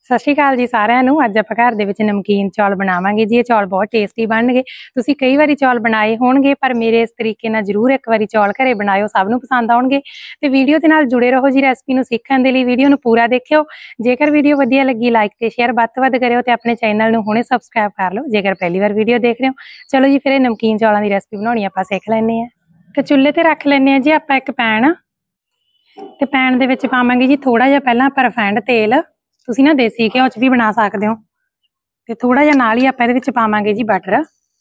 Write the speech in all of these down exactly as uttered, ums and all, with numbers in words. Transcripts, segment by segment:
सत श्री अकाल जी सारिਆਂ ਨੂੰ। ਅੱਜ ਆਪਾਂ ਘਰ ਦੇ ਵਿੱਚ ਨਮਕੀਨ ਚੌਲ ਬਣਾਵਾਂਗੇ ਜੀ। ਇਹ ਚੌਲ ਬਹੁਤ ਟੇਸਟੀ ਬਣਨਗੇ। ਤੁਸੀਂ ਕਈ ਵਾਰੀ ਚੌਲ ਬਣਾਏ ਹੋਣਗੇ ਪਰ ਮੇਰੇ ਇਸ ਤਰੀਕੇ ਨਾਲ ਜ਼ਰੂਰ ਇੱਕ ਵਾਰੀ ਚੌਲ ਘਰੇ ਬਣਾਇਓ, ਸਭ ਨੂੰ ਪਸੰਦ ਆਉਣਗੇ। ਤੇ ਵੀਡੀਓ ਦੇ ਨਾਲ ਜੁੜੇ ਰਹੋ ਜੀ। ਰੈਸਪੀ ਨੂੰ ਸਿੱਖਣ ਦੇ ਲਈ ਵੀਡੀਓ ਨੂੰ ਪੂਰਾ ਦੇਖਿਓ। ਜੇਕਰ ਵੀਡੀਓ ਵਧੀਆ ਲੱਗੀ ਲਾਈਕ ਤੇ ਸ਼ੇਅਰ ਵੱਧ ਤੋਂ ਵੱਧ ਕਰਿਓ ਤੇ ਆਪਣੇ ਚੈਨਲ ਨੂੰ ਹੁਣੇ ਸਬਸਕ੍ਰਾਈਬ ਕਰ ਲਓ ਜੇਕਰ ਪਹਿਲੀ ਵਾਰ ਵੀਡੀਓ ਦੇਖ ਰਹੇ ਹੋ। ਚਲੋ ਜੀ ਫਿਰ ਇਹ ਨਮਕੀਨ ਚੌਲਾਂ ਦੀ ਰੈਸਪੀ ਬਣਾਉਣੀ ਆਪਾਂ ਸਿੱਖ ਲੈਂਦੇ ਹਾਂ। ਤੇ ਚੁੱਲ੍ਹੇ ਤੇ ਰੱਖ ਲੈਂਦੇ ਹਾਂ ਜੀ ਆਪਾਂ ਇੱਕ ਪੈਨ। ਤੇ ਪੈਨ ਦੇ ਵਿੱਚ ਪਾਵਾਂਗੇ ਜੀ ਥੋੜਾ ਜਿਹਾ ਪਹਿਲਾਂ ਆਪਾਂ ਰਿਫਾਈਂਡ ਤੇਲ। ਤੁਸੀਂ ਨਾ ਦੇਸੀ ਘਿਓ ਚ ਵੀ ਬਣਾ ਸਕਦੇ ਹੋ। ਤੇ ਥੋੜਾ ਜਿਹਾ ਨਾਲ ਹੀ ਆਪਾਂ ਇਹਦੇ ਵਿੱਚ ਪਾਵਾਂਗੇ ਜੀ ਬਟਰ।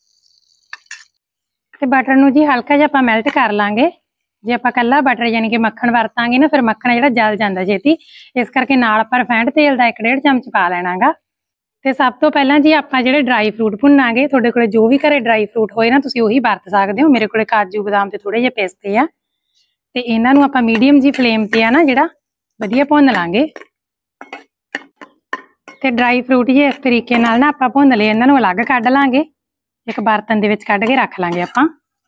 ਤੇ ਬਟਰ ਨੂੰ ਜੀ ਹਲਕਾ ਜਿਹਾ ਆਪਾਂ ਮੈਲਟ ਕਰ ਲਾਂਗੇ। ਜੇ ਆਪਾਂ ਕੱਲਾ ਬਟਰ ਯਾਨੀ ਕਿ ਮੱਖਣ ਵਰਤਾਂਗੇ ਨਾ ਫਿਰ ਮੱਖਣ ਜਿਹੜਾ ਜਲ ਜਾਂਦਾ ਛੇਤੀ, ਇਸ ਕਰਕੇ ਨਾਲ ਆਪਾਂ ਰਿਫਾਈਂਡ ਤੇਲ ਦਾ ਇੱਕ ਡੇਢ ਚਮਚ ਪਾ ਲੈਣਾਗਾ। ਤੇ ਸਭ ਤੋਂ ਪਹਿਲਾਂ ਜੀ ਆਪਾਂ ਜਿਹੜੇ ਡਰਾਈ ਫਰੂਟ ਭੁੰਨਾਂਗੇ, ਤੁਹਾਡੇ ਕੋਲੇ ਜੋ ਵੀ ਘਰੇ ਡਰਾਈ ਫਰੂਟ ਹੋਏ ਨਾ ਤੁਸੀਂ ਉਹੀ ਵਰਤ ਸਕਦੇ ਹੋ। ਮੇਰੇ ਕੋਲੇ ਕਾਜੂ ਬਦਾਮ ਤੇ ਥੋੜੇ ਜਿਹੇ ਪਿਸਤੇ ਆ। ਤੇ ਇਹਨਾਂ ਨੂੰ ਆਪਾਂ ਮੀਡੀਅਮ ਜੀ ਫਲੇਮ ਤੇ ਆ ਨਾ ਜਿਹੜਾ ਵਧੀਆ ਭੁੰਨ ਲਾਂਗੇ। ਤੇ ਡਰਾਈ ਫਰੂਟ ਜੀ ਇਸ ਤਰੀਕੇ ਨਾਲ ਨਾ ਆਪਾਂ ਭੁੰਨ ਲਏ, ਇਹਨਾਂ ਨੂੰ ਅਲੱਗ ਕੱਢ ਲਾਂਗੇ। ਇੱਕ ਬਰਤਨ ਦੇ ਵਿੱਚ ਕੱਢ ਕੇ ਰੱਖ ਲਾਂਗੇ ਆਪਾਂ।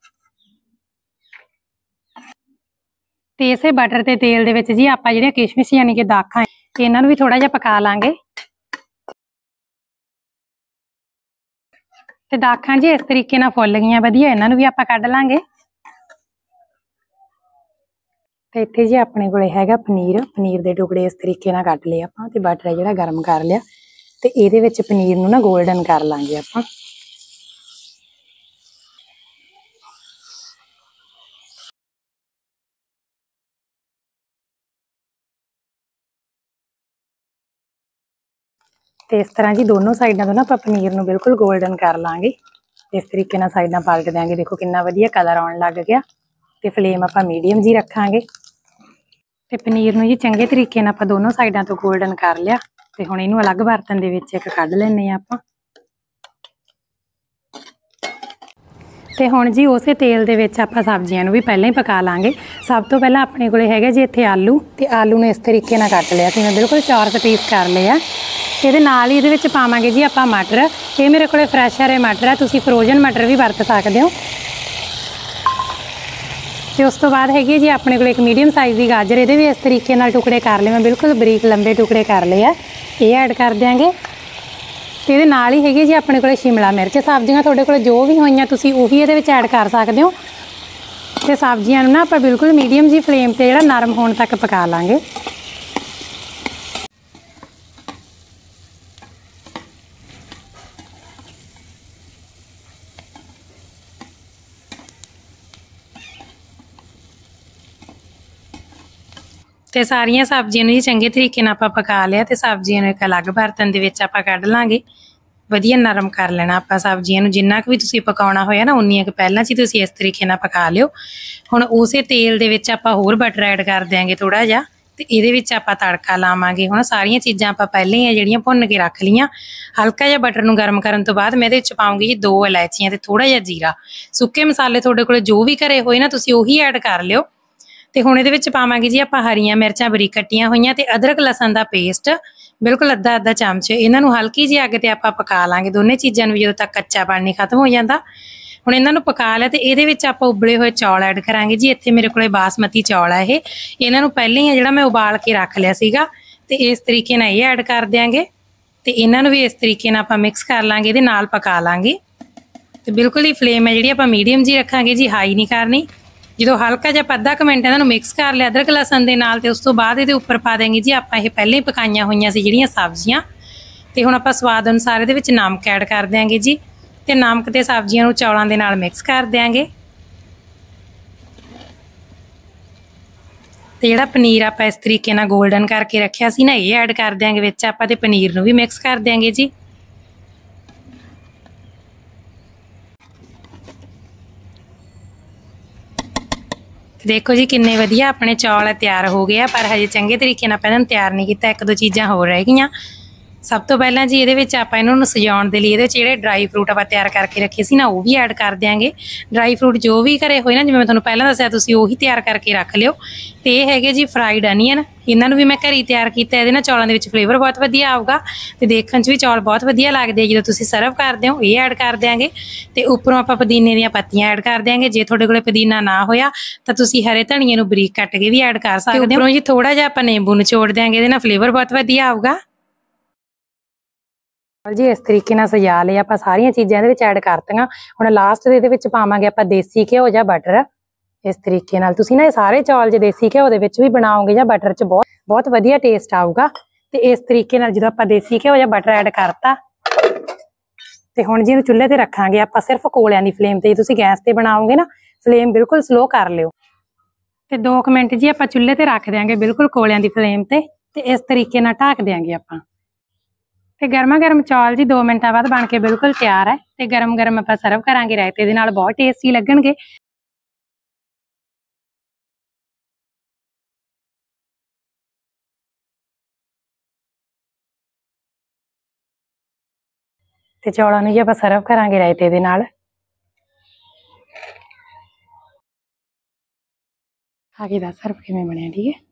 ਤੇ ਇਸੇ ਬਟਰ ਤੇ ਤੇਲ ਦੇ ਵਿੱਚ ਜੀ ਆਪਾਂ ਜਿਹੜੀਆਂ ਕਿਸ਼ਮਿਸ਼ ਯਾਨੀ ਕਿ ਦਾਖਾਂ ਇਹਨਾਂ ਨੂੰ ਵੀ ਥੋੜਾ ਜਿਹਾ ਪਕਾ ਲਾਂਗੇ। ਤੇ ਦਾਖਾਂ ਜੀ ਇਸ ਤਰੀਕੇ ਨਾਲ ਫੁੱਲ ਗਈਆਂ ਵਧੀਆ, ਇਹਨਾਂ ਨੂੰ ਵੀ ਆਪਾਂ ਕੱਢ ਲਾਂਗੇ। ਤੇ ਇੱਥੇ ਜੀ ਆਪਣੇ ਕੋਲੇ ਹੈਗਾ ਪਨੀਰ। ਪਨੀਰ ਦੇ ਟੁਕੜੇ ਇਸ ਤਰੀਕੇ ਨਾਲ ਕੱਟ ਲਏ ਆਪਾਂ ਤੇ ਬਟਰ ਹੈ ਜਿਹੜਾ ਗਰਮ ਕਰ ਲਿਆ। ਤੇ ਇਹਦੇ ਵਿੱਚ ਪਨੀਰ ਨੂੰ ਨਾ ਗੋਲਡਨ ਕਰ ਲਾਂਗੇ ਆਪਾਂ। ਤੇ ਇਸ ਤਰ੍ਹਾਂ ਜੀ ਦੋਨੋਂ ਸਾਈਡਾਂ ਤੋਂ ਨਾ ਆਪਾਂ ਪਨੀਰ ਨੂੰ ਬਿਲਕੁਲ ਗੋਲਡਨ ਕਰ ਲਾਂਗੇ। ਇਸ ਤਰੀਕੇ ਨਾਲ ਸਾਈਡਾਂ ਪਲਟ ਦਿਆਂਗੇ। ਦੇਖੋ ਕਿੰਨਾ ਵਧੀਆ ਕਲਰ ਆਉਣ ਲੱਗ ਗਿਆ। ਤੇ ਫਲੇਮ ਆਪਾਂ ਮੀਡੀਅਮ ਜੀ ਰੱਖਾਂਗੇ। ਤੇ ਪਨੀਰ ਨੂੰ ਜੀ ਚੰਗੇ ਤਰੀਕੇ ਨਾਲ ਆਪਾਂ ਦੋਨੋਂ ਸਾਈਡਾਂ ਤੋਂ ਗੋਲਡਨ ਕਰ ਲਿਆ। ਤੇ ਹੁਣ ਇਹਨੂੰ ਅਲੱਗ ਬਰਤਨ ਦੇ ਵਿੱਚ ਇੱਕ ਕੱਢ ਲੈਣੇ ਆ ਆਪਾਂ। ਤੇ ਹੁਣ ਜੀ ਉਸੇ ਤੇਲ ਦੇ ਵਿੱਚ ਆਪਾਂ ਸਬਜ਼ੀਆਂ ਨੂੰ ਵੀ ਪਹਿਲਾਂ ਹੀ ਪਕਾ ਲਾਂਗੇ। ਸਭ ਤੋਂ ਪਹਿਲਾਂ ਆਪਣੇ ਕੋਲੇ ਹੈਗਾ ਜੀ ਇੱਥੇ ਆਲੂ। ਤੇ ਆਲੂ ਨੂੰ ਇਸ ਤਰੀਕੇ ਨਾਲ ਕੱਟ ਲਿਆ ਸੀ ਮੈਂ, ਬਿਲਕੁਲ ਚੌਰਸ ਪੀਸ ਕਰ ਲਏ ਆ। ਇਹਦੇ ਨਾਲ ਹੀ ਇਹਦੇ ਵਿੱਚ ਪਾਵਾਂਗੇ ਜੀ ਆਪਾਂ ਮਟਰ। ਇਹ ਮੇਰੇ ਕੋਲੇ ਫਰੈਸ਼ ਹਰੇ ਮਟਰ ਆ, ਤੁਸੀਂ ਫਰੋਜ਼ਨ ਮਟਰ ਵੀ ਵਰਤ ਸਕਦੇ ਹੋ। ਤੇ ਉਸ ਤੋਂ ਬਾਅਦ ਹੈਗੀ ਜੀ ਆਪਣੇ ਕੋਲ ਇੱਕ ਮੀਡੀਅਮ ਸਾਈਜ਼ ਦੀ ਗਾਜਰ। ਇਹਦੇ ਵੀ ਇਸ ਤਰੀਕੇ ਨਾਲ ਟੁਕੜੇ ਕਰ ਲਏ ਮੈਂ, ਬਿਲਕੁਲ ਬਰੀਕ ਲੰਬੇ ਟੁਕੜੇ ਕਰ ਲਏ ਆ। ਇਹ ਐਡ ਕਰ ਦਿਆਂਗੇ। ਤੇ ਇਹਦੇ ਨਾਲ ਹੀ ਹੈਗੀ ਜੀ ਆਪਣੇ ਕੋਲ ਸ਼ਿਮਲਾ ਮਿਰਚ। ਸਬਜ਼ੀਆਂ ਤੁਹਾਡੇ ਕੋਲ ਜੋ ਵੀ ਹੋਈਆਂ ਤੁਸੀਂ ਉਹੀ ਇਹਦੇ ਵਿੱਚ ਐਡ ਕਰ ਸਕਦੇ ਹੋ। ਤੇ ਸਬਜ਼ੀਆਂ ਨੂੰ ਨਾ ਆਪਾਂ ਬਿਲਕੁਲ ਮੀਡੀਅਮ ਜੀ ਫਲੇਮ ਤੇ ਜਿਹੜਾ ਨਰਮ ਹੋਣ ਤੱਕ ਪਕਾ ਲਾਂਗੇ। ਤੇ ਸਾਰੀਆਂ ਸਬਜ਼ੀਆਂ ਨੂੰ ਜੀ ਚੰਗੇ ਤਰੀਕੇ ਨਾਲ ਆਪਾਂ ਪਕਾ ਲਿਆ। ਤੇ ਸਬਜ਼ੀਆਂ ਨੂੰ ਇੱਕ ਅਲੱਗ ਬਰਤਨ ਦੇ ਵਿੱਚ ਆਪਾਂ ਕੱਢ ਲਾਂਗੇ। ਵਧੀਆ ਨਰਮ ਕਰ ਲੈਣਾ ਆਪਾਂ ਸਬਜ਼ੀਆਂ ਨੂੰ। ਜਿੰਨਾ ਕੁ ਵੀ ਤੁਸੀਂ ਪਕਾਉਣਾ ਹੋਇਆ ਨਾ ਉਨੀਆਂ ਕੁ ਪਹਿਲਾਂ 'ਚ ਤੁਸੀਂ ਇਸ ਤਰੀਕੇ ਨਾਲ ਪਕਾ ਲਿਓ। ਹੁਣ ਉਸੇ ਤੇਲ ਦੇ ਵਿੱਚ ਆਪਾਂ ਹੋਰ ਬਟਰ ਐਡ ਕਰ ਦਿਆਂਗੇ ਥੋੜਾ ਜਿਹਾ। ਤੇ ਇਹਦੇ ਵਿੱਚ ਆਪਾਂ ਤੜਕਾ ਲਾਵਾਂਗੇ। ਹੁਣ ਸਾਰੀਆਂ ਚੀਜ਼ਾਂ ਆਪਾਂ ਪਹਿਲਾਂ ਹੀ ਆ ਜਿਹੜੀਆਂ ਭੁੰਨ ਕੇ ਰੱਖ ਲਈਆਂ। ਹਲਕਾ ਜਿਹਾ ਬਟਰ ਨੂੰ ਗਰਮ ਕਰਨ ਤੋਂ ਬਾਅਦ ਮੈਂ ਇਹਦੇ ਵਿੱਚ ਪਾਉਂਗੀ ਜੀ ਦੋ ਇਲਾਇਚੀਆਂ ਤੇ ਥੋੜਾ ਜਿਹਾ ਜੀਰਾ। ਸੁੱਕੇ ਮਸਾਲੇ ਤੁਹਾਡੇ ਕੋਲ ਜੋ ਵੀ ਘਰੇ ਹੋਏ ਨਾ ਤੁਸੀਂ ਉਹੀ ਐਡ ਕਰ ਲਿਓ। ਤੇ ਹੁਣ ਇਹਦੇ ਵਿੱਚ ਪਾਵਾਂਗੇ ਜੀ ਆਪਾਂ ਹਰੀਆਂ ਮਿਰਚਾਂ ਬਰੀਕ ਕੱਟੀਆਂ ਹੋਈਆਂ ਤੇ ਅਦਰਕ ਲਸਣ ਦਾ ਪੇਸਟ ਬਿਲਕੁਲ ਅੱਧਾ ਅੱਧਾ ਚਮਚ। ਇਹਨਾਂ ਨੂੰ ਹਲਕੀ ਜਿਹੀ ਅੱਗ ਤੇ ਆਪਾਂ ਪਕਾ ਲਾਂਗੇ ਦੋਨੇ ਚੀਜ਼ਾਂ ਨੂੰ ਜਦੋਂ ਤੱਕ ਕੱਚਾਪਣ ਨਹੀਂ ਖਤਮ ਹੋ ਜਾਂਦਾ। ਹੁਣ ਇਹਨਾਂ ਨੂੰ ਪਕਾ ਲਿਆ ਤੇ ਇਹਦੇ ਵਿੱਚ ਆਪਾਂ ਉਬਲੇ ਹੋਏ ਚੌਲ ਐਡ ਕਰਾਂਗੇ ਜੀ। ਇੱਥੇ ਮੇਰੇ ਕੋਲੇ ਬਾਸਮਤੀ ਚੌਲ ਆ ਇਹ। ਇਹਨਾਂ ਨੂੰ ਪਹਿਲਾਂ ਹੀ ਆ ਜਿਹੜਾ ਮੈਂ ਉਬਾਲ ਕੇ ਰੱਖ ਲਿਆ ਸੀਗਾ। ਤੇ ਇਸ ਤਰੀਕੇ ਨਾਲ ਇਹ ਐਡ ਕਰ ਦਿਆਂਗੇ। ਤੇ ਇਹਨਾਂ ਨੂੰ ਵੀ ਇਸ ਤਰੀਕੇ ਨਾਲ ਆਪਾਂ ਮਿਕਸ ਕਰ ਲਾਂਗੇ, ਇਹਦੇ ਨਾਲ ਪਕਾ ਲਾਂਗੇ। ਤੇ ਬਿਲਕੁਲ ਹੀ ਫਲੇਮ ਹੈ ਜਿਹੜੀ ਆਪਾਂ ਮੀਡੀਅਮ ਜੀ ਰੱਖਾਂਗੇ ਜੀ, ਹਾਈ ਨਹੀਂ ਕਰਨੀ। ਜਦੋਂ ਹਲਕਾ ਜਿਹਾ ਅੱਧਾ ਕੁ ਮਿੰਟ ਇਹਨਾਂ ਨੂੰ ਮਿਕਸ ਕਰ ਲਿਆ ਅਦਰਕ ਲਸਣ ਦੇ ਨਾਲ। ਤੇ ਉਸ ਤੋਂ ਬਾਅਦ ਇਹਦੇ ਉੱਪਰ ਪਾ ਦੇਂਗੇ ਜੀ ਆਪਾਂ ਇਹ ਪਹਿਲਾਂ ਹੀ ਪਕਾਈਆਂ ਹੋਈਆਂ ਸੀ ਜਿਹੜੀਆਂ ਸਬਜ਼ੀਆਂ। ਤੇ ਹੁਣ ਆਪਾਂ ਸਵਾਦ ਅਨੁਸਾਰ ਇਹਦੇ ਵਿੱਚ ਨਮਕ ਐਡ ਕਰ ਦਿਆਂਗੇ ਜੀ। ਤੇ ਨਮਕ ਤੇ ਸਬਜ਼ੀਆਂ ਨੂੰ ਚੌਲਾਂ ਦੇ ਨਾਲ ਮਿਕਸ ਕਰ ਦਿਆਂਗੇ। ਤੇ ਜਿਹੜਾ ਪਨੀਰ ਆਪਾਂ ਇਸ ਤਰੀਕੇ ਨਾਲ ਗੋਲਡਨ ਕਰਕੇ ਰੱਖਿਆ ਸੀ ਨਾ ਇਹ ਐਡ ਕਰ ਦਿਆਂਗੇ ਵਿੱਚ ਆਪਾਂ। ਤੇ ਪਨੀਰ ਨੂੰ ਵੀ ਮਿਕਸ ਕਰ ਦਿਆਂਗੇ ਜੀ। ਦੇਖੋ ਜੀ ਕਿੰਨੇ ਵਧੀਆ ਆਪਣੇ ਚੌਲ ਤਿਆਰ ਹੋ ਗਏ ਆ। ਪਰ ਹਜੇ ਚੰਗੇ ਤਰੀਕੇ ਨਾਲ ਪਹਿਲਾਂ ਤਿਆਰ ਨਹੀਂ ਕੀਤਾ, ਇੱਕ ਦੋ ਚੀਜ਼ਾਂ ਹੋਰ ਰਹਿ ਗਈਆਂ। ਸਭ ਤੋਂ ਪਹਿਲਾਂ ਜੀ ਇਹਦੇ ਵਿੱਚ ਆਪਾਂ ਇਹਨਾਂ ਨੂੰ ਸਜਾਉਣ ਦੇ ਲਈ ਇਹਦੇ ਵਿੱਚ ਜਿਹੜੇ ਡਰਾਈ ਫਰੂਟ ਆਪਾਂ ਤਿਆਰ ਕਰਕੇ ਰੱਖੇ ਸੀ ਨਾ ਉਹ ਵੀ ਐਡ ਕਰ ਦਿਆਂਗੇ। ਡਰਾਈ ਫਰੂਟ ਜੋ ਵੀ ਘਰੇ ਹੋਏ ਨਾ, ਜਿਵੇਂ ਮੈਂ ਤੁਹਾਨੂੰ ਪਹਿਲਾਂ ਦੱਸਿਆ ਤੁਸੀਂ ਉਹੀ ਤਿਆਰ ਕਰਕੇ ਰੱਖ ਲਿਓ। ਤੇ ਇਹ ਹੈਗੇ ਜੀ ਫਰਾਈਡ ਅਨੀਅਨ। ਇਹਨਾਂ ਨੂੰ ਵੀ ਮੈਂ ਘਰੇ ਤਿਆਰ ਕੀਤਾ। ਇਹਦੇ ਨਾਲ ਚੌਲਾਂ ਦੇ ਵਿੱਚ ਫਲੇਵਰ ਬਹੁਤ ਵਧੀਆ ਆਊਗਾ ਤੇ ਦੇਖਣ 'ਚ ਵੀ ਚੌਲ ਬਹੁਤ ਵਧੀਆ ਲੱਗਦੇ ਆ ਜਦੋਂ ਤੁਸੀਂ ਸਰਵ ਕਰਦੇ ਹੋ। ਇਹ ਐਡ ਕਰ ਦਿਆਂਗੇ। ਤੇ ਉੱਪਰੋਂ ਆਪਾਂ ਪੁਦੀਨੇ ਦੀਆਂ ਪੱਤੀਆਂ ਐਡ ਕਰ ਦਿਆਂਗੇ। ਜੇ ਤੁਹਾਡੇ ਕੋਲੇ ਪੁਦੀਨਾ ਨਾ ਹੋਇਆ ਤਾਂ ਤੁਸੀਂ ਹਰੇ ਧਨੀਏ ਨੂੰ ਬਰੀਕ ਕੱਟ ਕੇ ਵੀ ਐਡ ਕਰ ਸਕਦੇ ਹੋ। ਉੱਪਰੋਂ ਜੀ ਥੋੜਾ ਜਿਹਾ ਆਪਾਂ ਨਿੰਬੂ ਨਿਚੋੜ ਦਿਆਂਗੇ, ਇਹਦੇ ਨਾਲ ਫਲੇਵਰ ਬਹੁਤ ਵਧੀਆ ਆਊਗਾ। जी इस तरीके नाल सजा लिया आपां सारियां चीज़ां इहदे विच ऐड करतियां। हुण लास्ट दे इहदे विच पावांगे आपां देसी घिओ जां बटर। इस तरीके नाल तुसीं ना सारे चौल जे देसी घिओ दे विच भी बनाओगे जां बटर च बहुत बहुत वधिया टेस्ट आऊगा। ते इस तरीके नाल जदों आपां देसी घिओ जां बटर ऐड करता ते हुण जी चुल्हे ते रखांगे आपां सिर्फ कोलियां दी फ्लेम ते। तुसीं गैस ते बनाओगे ना फ्लेम बिल्कुल स्लो कर लिओ ते दो मिनट जी आपां चुल्हे ते रख देंगे बिल्कुल कोलियां दी फ्लेम ते। ते इस तरीके नाल ढक देंगे आपां ते गर्मा गर्म चौल जी दो मिनटां बाद बन के बिल्कुल तैयार है। ते गरम गरम आपां सर्व करांगे रायते दे नाल, बहुत टेस्टी लगणगे। ते चौलों नूं जी आपां सर्व करांगे रायते दे नाल। आगे दस सर्व किवें बणिया, ठीक है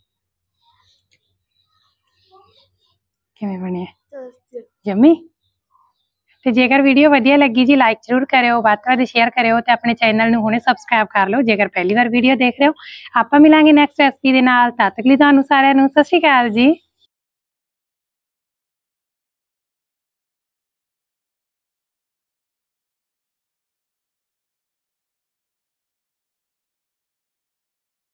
किवें बणिया यम्मी। ਤੇ ਜੇਕਰ ਵੀਡੀਓ ਵਧੀਆ ਲੱਗੀ ਜੀ ਲਾਈਕ ਜ਼ਰੂਰ ਕਰਿਓ, ਵੱਧ ਤੋਂ ਵੱਧ ਸ਼ੇਅਰ ਕਰਿਓ ਤੇ ਆਪਣੇ ਚੈਨਲ ਨੂੰ ਹੁਣੇ ਸਬਸਕ੍ਰਾਈਬ ਕਰ ਲਓ ਜੇਕਰ ਪਹਿਲੀ ਵਾਰ ਵੀਡੀਓ ਦੇਖ ਰਹੇ ਹੋ। ਆਪਾਂ ਮਿਲਾਂਗੇ ਨੈਕਸਟ ਰੈਸਪੀ ਦੇ ਨਾਲ, ਤਦ ਤੱਕ ਲਈ ਤੁਹਾਨੂੰ ਸਾਰਿਆਂ ਨੂੰ ਸਤਿ ਸ਼੍ਰੀ ਅਕਾਲ ਜੀ।